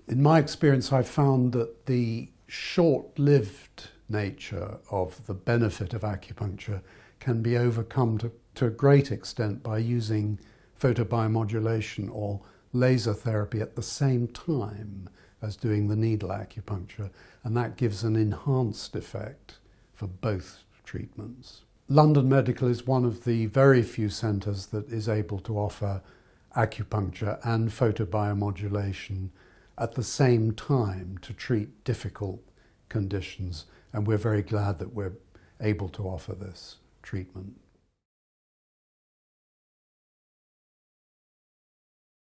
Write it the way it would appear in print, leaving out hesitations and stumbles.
In my experience, I've found that the short-lived nature of the benefit of acupuncture can be overcome to a great extent by using photobiomodulation or laser therapy at the same time as doing the needle acupuncture, and that gives an enhanced effect for both treatments. London Medical is one of the very few centres that is able to offer acupuncture and photobiomodulation at the same time to treat difficult conditions, and we're very glad that we're able to offer this treatment.